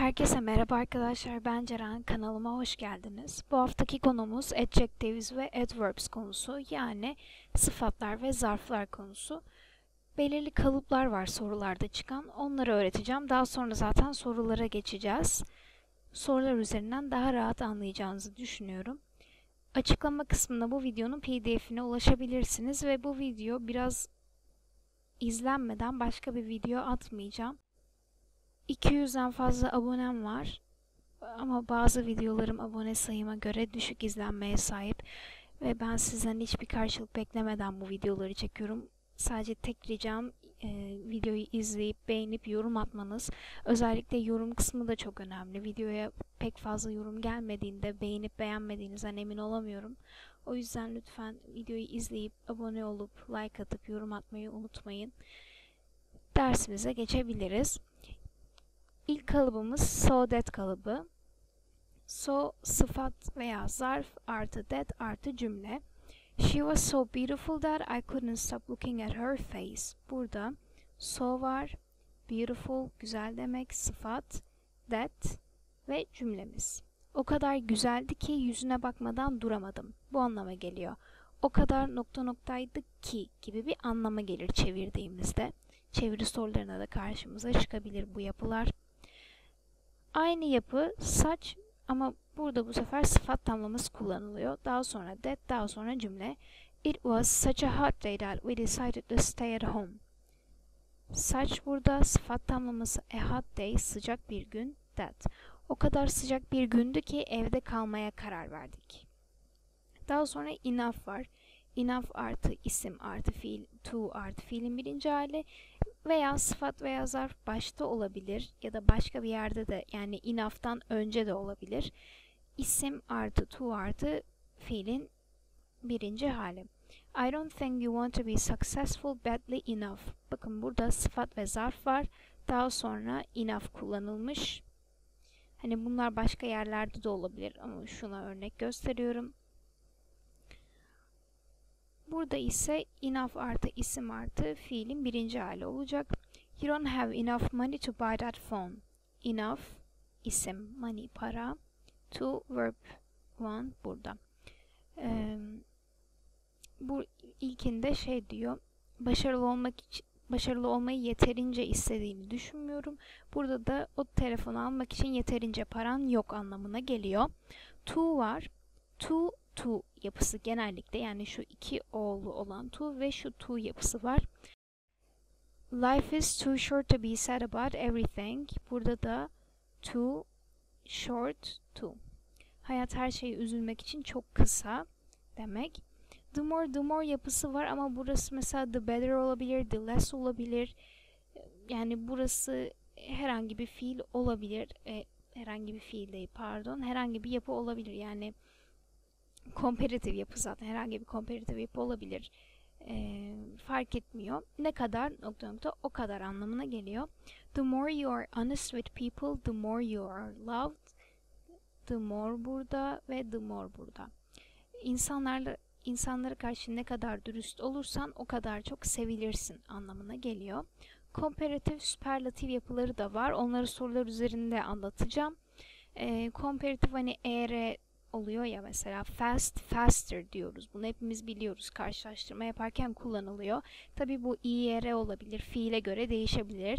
Herkese merhaba arkadaşlar, ben Ceren, kanalıma hoş geldiniz. Bu haftaki konumuz adjectives ve adverbs konusu, yani sıfatlar ve zarflar konusu. Belirli kalıplar var sorularda çıkan, onları öğreteceğim. Daha sonra zaten sorulara geçeceğiz. Sorular üzerinden daha rahat anlayacağınızı düşünüyorum. Açıklama kısmında bu videonun PDF'ine ulaşabilirsiniz ve bu video biraz izlenmeden başka bir video atmayacağım. 200'den fazla abonem var ama bazı videolarım abone sayıma göre düşük izlenmeye sahip ve ben sizden hiçbir karşılık beklemeden bu videoları çekiyorum. Sadece tek ricam videoyu izleyip beğenip yorum atmanız. Özellikle yorum kısmı da çok önemli. Videoya pek fazla yorum gelmediğinde beğenip beğenmediğinizden emin olamıyorum. O yüzden lütfen videoyu izleyip abone olup like atıp yorum atmayı unutmayın. Dersimize geçebiliriz. İlk kalıbımız so that kalıbı. So sıfat veya zarf artı that artı cümle. She was so beautiful that I couldn't stop looking at her face. Burada so var, beautiful güzel demek sıfat, that ve cümlemiz. O kadar güzeldi ki yüzüne bakmadan duramadım. Bu anlama geliyor. O kadar nokta noktaydı ki gibi bir anlama gelir çevirdiğimizde. Çeviri sorularına da karşımıza çıkabilir bu yapılar. Aynı yapı such ama burada bu sefer sıfat tamlaması kullanılıyor. Daha sonra that, daha sonra cümle. It was such a hot day that we decided to stay at home. Such burada sıfat tamlaması a hot day, sıcak bir gün, that. O kadar sıcak bir gündü ki evde kalmaya karar verdik. Daha sonra enough var. Enough artı isim artı fiil, to artı fiilin birinci hali veya sıfat veya zarf başta olabilir ya da başka bir yerde de, yani enough'tan önce de olabilir. İsim artı to artı fiilin birinci hali. I don't think you want to be successful badly enough. Bakın burada sıfat ve zarf var. Daha sonra enough kullanılmış. Hani bunlar başka yerlerde de olabilir ama şuna örnek gösteriyorum. Burada ise enough artı isim artı fiilin birinci hali olacak. You don't have enough money to buy that phone. Enough, isim, money, para. To, verb one burada. Bu ilkinde şey diyor, başarılı olmayı yeterince istediğini düşünmüyorum. Burada da o telefonu almak için yeterince paran yok anlamına geliyor. To var. To yapısı genellikle, yani şu iki o'lu olan to ve şu to yapısı var. Life is too short to be sad about everything. Burada da too short to. Hayat her şeye üzülmek için çok kısa demek. The more yapısı var ama burası mesela the better olabilir, the less olabilir. Yani burası herhangi bir fiil olabilir. Herhangi bir fiil değil, pardon. Herhangi bir yapı olabilir. Yani komparatif yapı zaten. Herhangi bir komparatif yapı olabilir. Fark etmiyor. Ne kadar nokta o kadar anlamına geliyor. The more you are honest with people, the more you are loved. The more burada ve the more burada. İnsanlara karşı ne kadar dürüst olursan o kadar çok sevilirsin anlamına geliyor. Komparatif, süperlatif yapıları da var. Onları sorular üzerinde anlatacağım. Komparatif hani eğer oluyor ya, mesela fast, faster diyoruz. Bunu hepimiz biliyoruz. Karşılaştırma yaparken kullanılıyor. Tabi bu ir olabilir. Fiile göre değişebilir.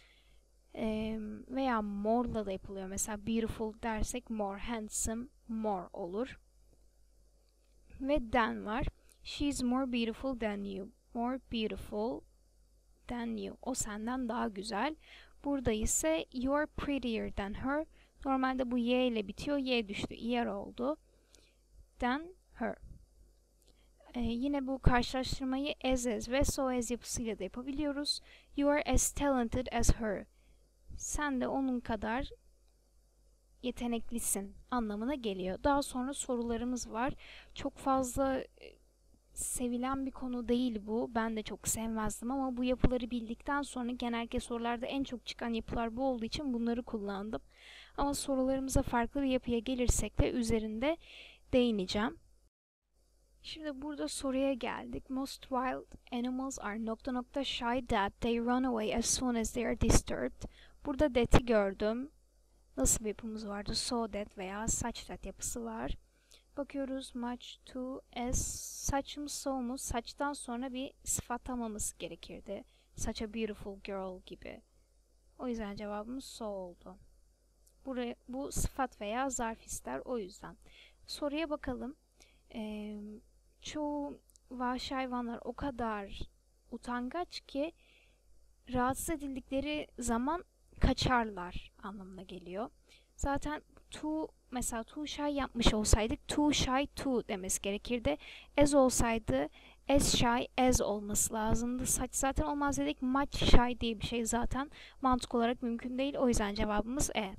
Veya more'la da yapılıyor. Mesela beautiful dersek more, handsome more olur. Ve than var. She is more beautiful than you. More beautiful than you. O senden daha güzel. Burada ise you're prettier than her. Normalde bu y ile bitiyor. Y düştü. Er oldu. Than her. Yine bu karşılaştırmayı as ve so as yapısıyla da yapabiliyoruz. You are as talented as her. Sen de onun kadar yeteneklisin anlamına geliyor. Daha sonra sorularımız var. Çok fazla sevilen bir konu değil bu. Ben de çok sevmezdim ama bu yapıları bildikten sonra genellikle sorularda en çok çıkan yapılar bu olduğu için bunları kullandım. Ama sorularımıza farklı bir yapıya gelirsek de üzerinde değineceğim. Şimdi burada soruya geldik. Most wild animals are shy that they run away as soon as they are disturbed. Burada that'i gördüm. nasıl bir yapımız vardı? So that veya such that yapısı var. Bakıyoruz much to as, saçımız so'muz, saçtan sonra bir sıfat almamız gerekirdi. Such a beautiful girl gibi. O yüzden cevabımız so oldu. Bu sıfat veya zarf ister, o yüzden. Soruya bakalım. Çoğu vahşi hayvanlar o kadar utangaç ki rahatsız edildikleri zaman kaçarlar anlamına geliyor. Zaten mesela too shy yapmış olsaydık too shy to demesi gerekirdi. As olsaydı as shy as olması lazımdı. Saç zaten olmaz dedik. Much shy diye bir şey zaten mantık olarak mümkün değil. O yüzden cevabımız E.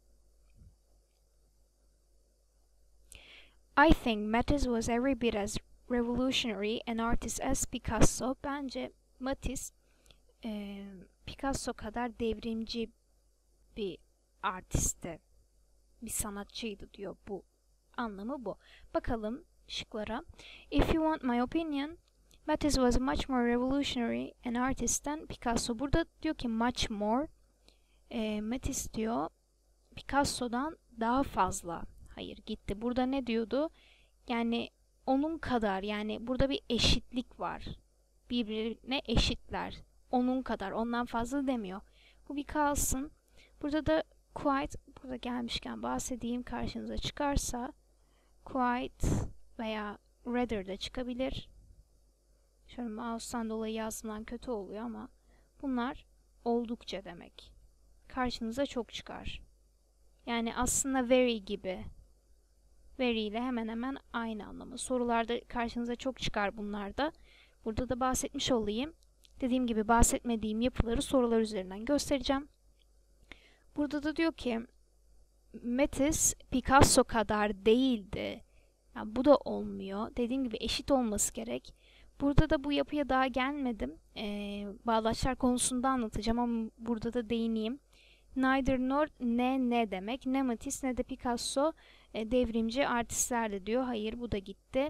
I think Matisse was every bit as revolutionary an artist as Picasso. Bence Matisse Picasso kadar devrimci bir artistti. Bir sanatçıydı diyor bu. Anlamı bu. Bakalım şıklara. If you want my opinion, Matisse was much more revolutionary an artist than Picasso. Burada diyor ki much more. Matisse diyor Picasso'dan daha fazla. Hayır gitti. Burada ne diyordu? Yani onun kadar, yani burada bir eşitlik var. Birbirine eşitler. Onun kadar, ondan fazla demiyor. Bu bir kalsın. Burada da quite, burada gelmişken bahsedeyim, karşınıza çıkarsa quite veya rather da çıkabilir. Şöyle mouse'tan dolayı yazımdan kötü oluyor ama bunlar oldukça demek. Karşınıza çok çıkar. Yani aslında very gibi. Very ile hemen hemen aynı anlamı. Sorularda karşınıza çok çıkar bunlar da. Burada da bahsetmiş olayım. Dediğim gibi bahsetmediğim yapıları sorular üzerinden göstereceğim. Burada da diyor ki Matisse Picasso kadar değildi. Yani bu da olmuyor. Dediğim gibi eşit olması gerek. Burada da bu yapıya daha gelmedim. Bağlaçlar konusunda anlatacağım ama burada da değineyim. Neither nor ne demek. Ne Matisse ne de Picasso devrimci artistlerdi diyor. Hayır, bu da gitti.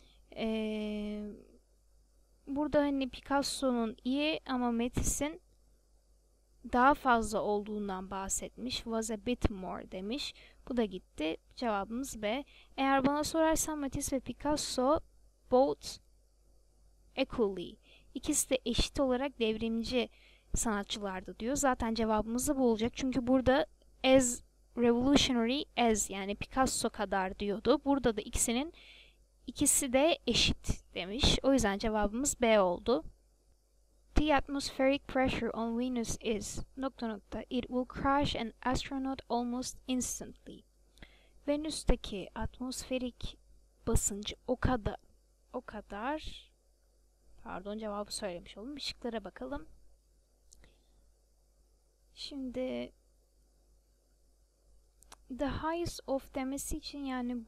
Burada hani Picasso'nun iyi ama Matisse'in daha fazla olduğundan bahsetmiş. Was a bit more demiş. Bu da gitti. Cevabımız B. Eğer bana sorarsan Matisse ve Picasso both equally. İkisi de eşit olarak devrimci sanatçılardı diyor. Zaten cevabımız da bu olacak. Çünkü burada as revolutionary as, yani Picasso kadar diyordu. Burada da ikisi de eşit demiş. O yüzden cevabımız B oldu. The atmospheric pressure on Venus is ... It will crash an astronaut almost instantly. Venüs'teki atmosferik basıncı o kadar pardon, cevabı söylemiş oldum. Şıklara bakalım. Şimdi the highest of demesi için, yani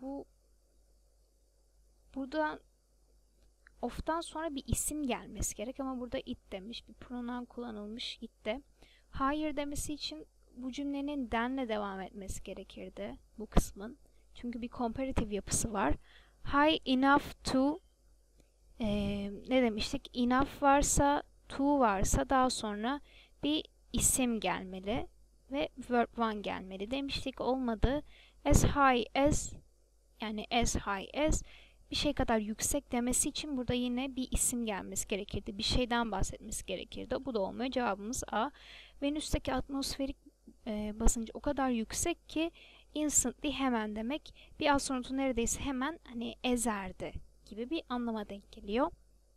burada of'tan sonra bir isim gelmesi gerek ama burada it demiş. Bir pronoun kullanılmış, gitti. Higher demesi için bu cümlenin than'le devam etmesi gerekirdi bu kısmın. Çünkü bir comparative yapısı var. High enough to ne demiştik? Enough varsa, to varsa daha sonra bir isim gelmeli ve verb one gelmeli demiştik. Olmadı. As high as, yani as high as bir şey kadar yüksek demesi için burada yine bir isim gelmesi gerekirdi. Bir şeyden bahsetmesi gerekirdi. Bu da olmuyor. Cevabımız A. Venüs'teki atmosferik basıncı o kadar yüksek ki instantly, hemen demek. Bir astronotu neredeyse hemen hani ezerdi gibi bir anlama denk geliyor.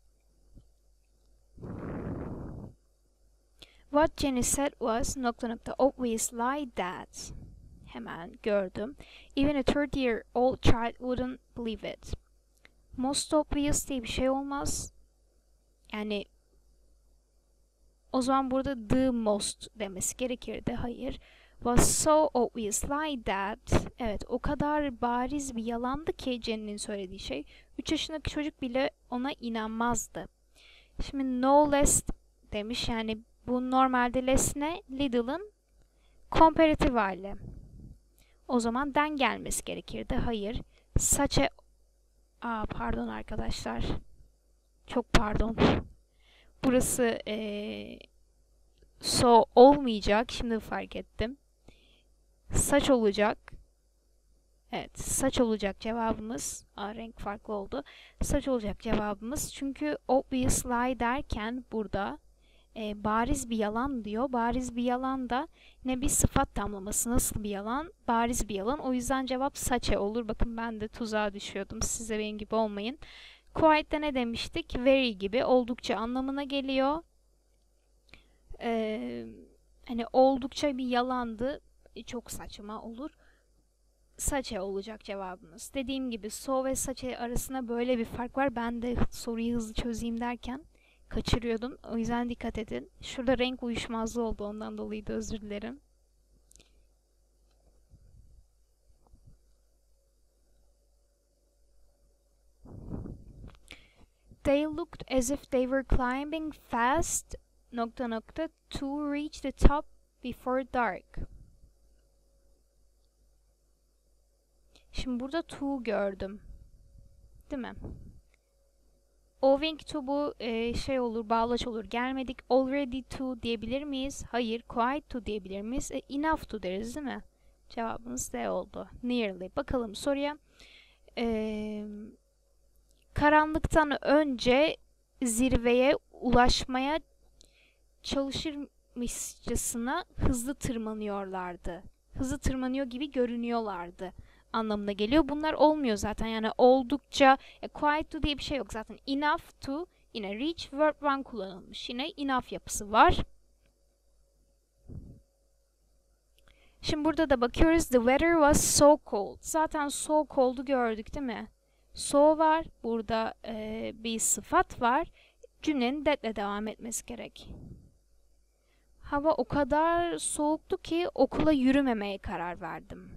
What Jenny said was ... obviously that. Hemen gördüm. Even a 30-year-old child wouldn't believe it. Most obvious diye bir şey olmaz. Yani o zaman burada the most demesi gerekirdi. Hayır. Was so obviously that. Evet, o kadar bariz bir yalandı ki Jenny'nin söylediği şey. 3 yaşındaki çocuk bile ona inanmazdı. Şimdi no less demiş. Yani bu normalde less ne? Little'ın comparative hali. O zaman den gelmesi gerekirdi. Hayır. Such a... pardon arkadaşlar. Çok pardon. Burası so olmayacak. Şimdi fark ettim. Saç olacak. Evet, saç olacak cevabımız. Renk farklı oldu. Saç olacak cevabımız. Çünkü obvious lie derken burada bariz bir yalan diyor. Bariz bir yalan da ne bir sıfat tamlaması. Nasıl bir yalan? Bariz bir yalan. O yüzden cevap saçe olur. Bakın ben de tuzağa düşüyordum. Size benim gibi olmayın. Quite'de ne demiştik? Very gibi. Oldukça anlamına geliyor. Hani oldukça bir yalandı. Çok saçma olur. Saçe olacak cevabımız. Dediğim gibi so ve saçe arasında böyle bir fark var. Ben de soruyu hızlı çözeyim derken kaçırıyordum. O yüzden dikkat edin. Şurada renk uyuşmazlığı oldu. Ondan dolayı da özür dilerim. They looked as if they were climbing fast to reach the top before dark. Şimdi burada to gördüm. Değil mi? Owing to bu şey olur, bağlaç olur. Gelmedik. Already to diyebilir miyiz? Hayır. Quite to diyebilir miyiz? Enough to deriz değil mi? Cevabımız D oldu. Nearly. Bakalım soruya. Karanlıktan önce zirveye ulaşmaya çalışırmışçasına hızlı tırmanıyorlardı. Hızlı tırmanıyor gibi görünüyorlardı anlamına geliyor. Bunlar olmuyor zaten. Yani oldukça quite to diye bir şey yok zaten. Enough to yine reach verb one kullanılmış. Yine enough yapısı var. Şimdi burada da bakıyoruz. The weather was so cold. Zaten so cold'u gördük değil mi? So var. Burada bir sıfat var. Cümlenin that'le devam etmesi gerek. Hava o kadar soğuktu ki okula yürümemeye karar verdim.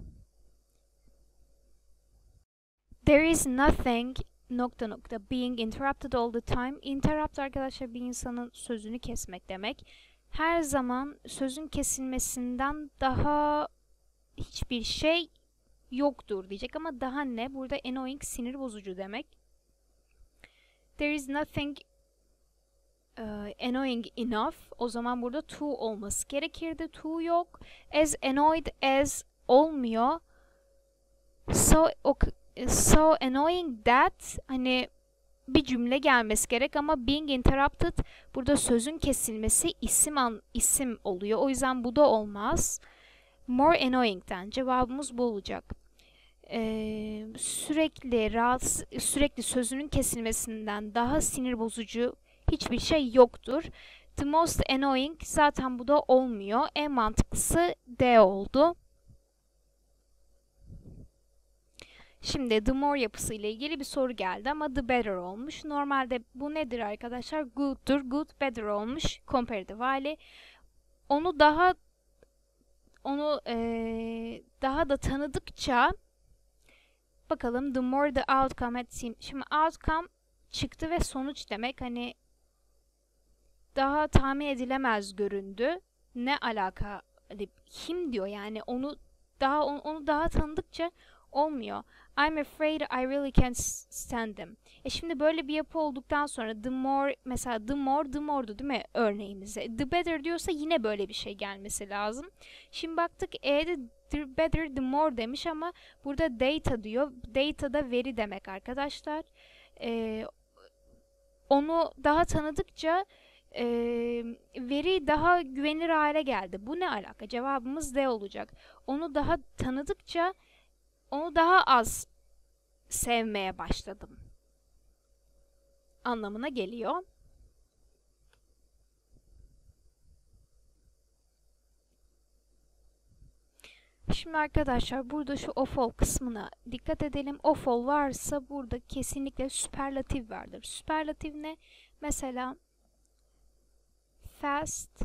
There is nothing being interrupted all the time. Interrupt arkadaşlar bir insanın sözünü kesmek demek. Her zaman sözün kesilmesinden daha hiçbir şey yoktur diyecek ama daha ne? Burada annoying sinir bozucu demek. There is nothing annoying enough. O zaman burada to olması gerekirdi. To yok. As annoyed as olmuyor. So annoying that hani bir cümle gelmesi gerek ama being interrupted burada sözün kesilmesi isim oluyor. O yüzden bu da olmaz. More annoying'den cevabımız bu olacak. Sürekli sözünün kesilmesinden daha sinir bozucu hiçbir şey yoktur. The most annoying zaten bu da olmuyor. En mantıklısı D oldu. Şimdi the more yapısı ile ilgili bir soru geldi ama the better olmuş. Normalde bu nedir arkadaşlar? Good'dur. Good better olmuş. Comparative hali. Onu daha da tanıdıkça bakalım the more the outcome had seemed. Şimdi outcome çıktı ve sonuç demek. Hani daha tahmin edilemez göründü. Ne alaka? Him diyor yani onu daha tanıdıkça olmuyor. I'm afraid I really can't stand them. Şimdi böyle bir yapı olduktan sonra the more mesela the more'du değil mi örneğimize? The better diyorsa yine böyle bir şey gelmesi lazım. Şimdi baktık E'de the better the more demiş ama burada data diyor. Data da veri demek arkadaşlar. Onu daha tanıdıkça veri daha güvenilir hale geldi. Bu ne alaka? Cevabımız D olacak. Onu daha tanıdıkça onu daha az sevmeye başladım anlamına geliyor. Şimdi arkadaşlar burada şu of all kısmına dikkat edelim. Of all varsa burada kesinlikle süperlatif vardır. Süperlatif ne? Mesela fast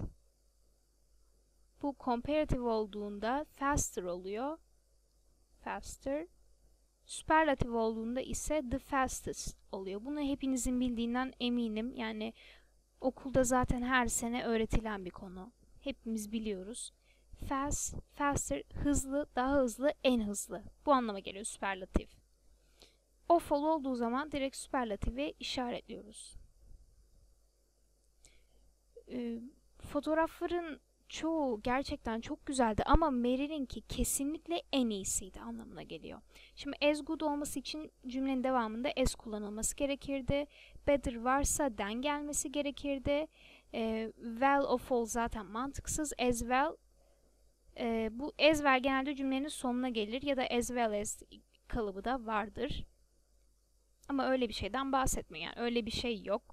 bu comparative olduğunda faster oluyor. Faster. Süperlatif olduğunda ise the fastest oluyor. Bunu hepinizin bildiğinden eminim. Yani okulda zaten her sene öğretilen bir konu. Hepimiz biliyoruz. Fast, faster, hızlı, daha hızlı, en hızlı. Bu anlama geliyor süperlatif. Awful olduğu zaman direkt süperlatifi işaretliyoruz. Fotoğrafların çoğu gerçekten çok güzeldi ama Mary'ninki kesinlikle en iyisiydi anlamına geliyor. Şimdi as good olması için cümlenin devamında as kullanılması gerekirdi. Better varsa than gelmesi gerekirdi. Well of all zaten mantıksız. As well, bu as well genelde cümlenin sonuna gelir ya da as well as kalıbı da vardır. Ama öyle bir şeyden bahsetmiyor, yani öyle bir şey yok.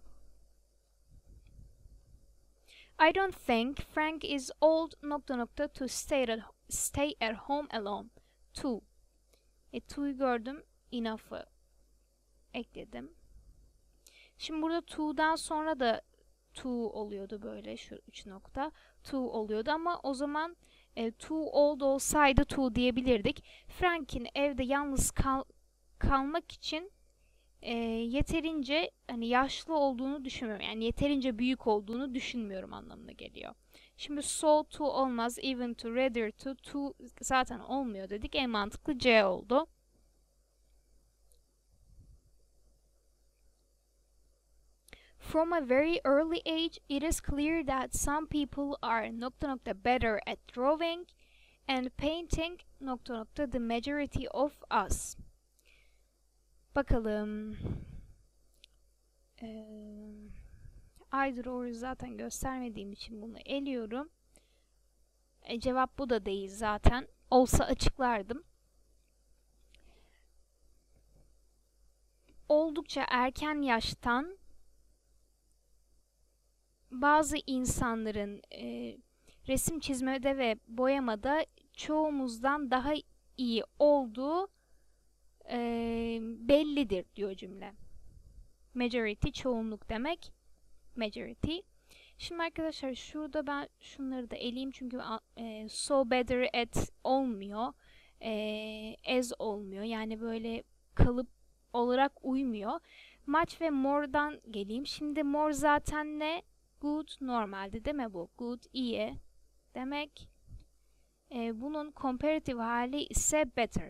I don't think Frank is old to stay at home alone. To. To'yu gördüm. Enough'ı ekledim. Şimdi burada to'dan sonra da to oluyordu böyle, şu 3 nokta. To oluyordu ama o zaman too old olsaydı to diyebilirdik. Frank'in evde yalnız kalmak için yeterince hani yaşlı olduğunu düşünmüyorum. Yani yeterince büyük olduğunu düşünmüyorum anlamına geliyor. Şimdi so to olmaz. Even to, rather to zaten olmuyor dedik. En mantıklı C oldu. From a very early age, it is clear that some people are better at drawing and painting the majority of us. Bakalım. Either or'u zaten göstermediğim için bunu eliyorum. Cevap bu da değil zaten. Olsa açıklardım. Oldukça erken yaştan bazı insanların resim çizmede ve boyamada çoğumuzdan daha iyi olduğu bellidir diyor cümle. Majority çoğunluk demek. Majority. Şimdi arkadaşlar şurada ben şunları da eleyeyim çünkü so better at olmuyor. As olmuyor. Yani böyle kalıp olarak uymuyor. Much ve more'dan geleyim. Şimdi more zaten ne? Good normaldi değil mi bu? Good iyi demek. Bunun comparative hali ise better.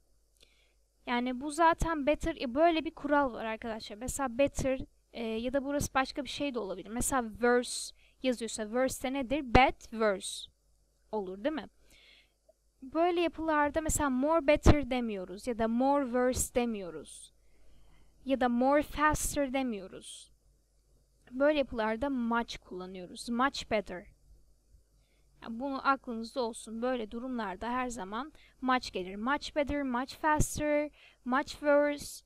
Yani bu zaten better, böyle bir kural var arkadaşlar. Mesela better ya da burası başka bir şey de olabilir. Mesela verse yazıyorsa verse de nedir? Bet verse olur değil mi? Böyle yapılarda mesela more better demiyoruz ya da more verse demiyoruz. Ya da more faster demiyoruz. Böyle yapılarda much kullanıyoruz. Much better. Yani bunu aklınızda olsun. Böyle durumlarda her zaman much gelir. Much better, much faster, much worse.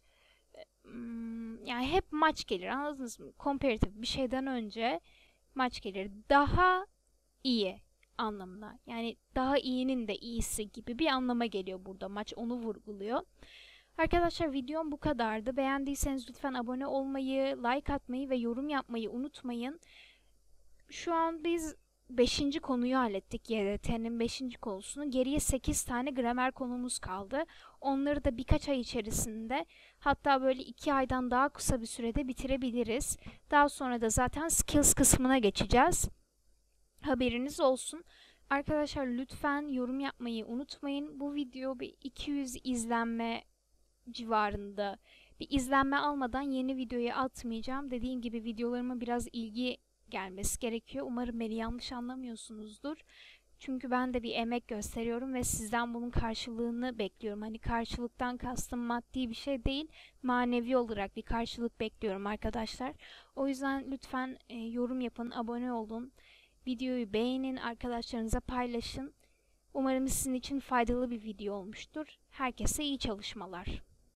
Yani hep much gelir. Anladınız mı? Comparative bir şeyden önce much gelir. Daha iyi anlamına. Yani daha iyinin de iyisi gibi bir anlama geliyor burada. Much onu vurguluyor. Arkadaşlar videom bu kadardı. Beğendiyseniz lütfen abone olmayı, like atmayı ve yorum yapmayı unutmayın. Şu an biz 5. konuyu hallettik. YDT'nin 5. konusunu. Geriye 8 tane gramer konumuz kaldı. Onları da birkaç ay içerisinde, hatta böyle 2 aydan daha kısa bir sürede bitirebiliriz. Daha sonra da zaten skills kısmına geçeceğiz. Haberiniz olsun. Arkadaşlar lütfen yorum yapmayı unutmayın. Bu video bir 200 izlenme civarında. Bir izlenme almadan yeni videoyu atmayacağım. Dediğim gibi videolarıma biraz ilgi gelmesi gerekiyor. Umarım beni yanlış anlamıyorsunuzdur. Çünkü ben de bir emek gösteriyorum ve sizden bunun karşılığını bekliyorum. Hani karşılıktan kastım maddi bir şey değil, manevi olarak bir karşılık bekliyorum arkadaşlar. O yüzden lütfen yorum yapın, abone olun, videoyu beğenin, arkadaşlarınıza paylaşın. Umarım sizin için faydalı bir video olmuştur. Herkese iyi çalışmalar.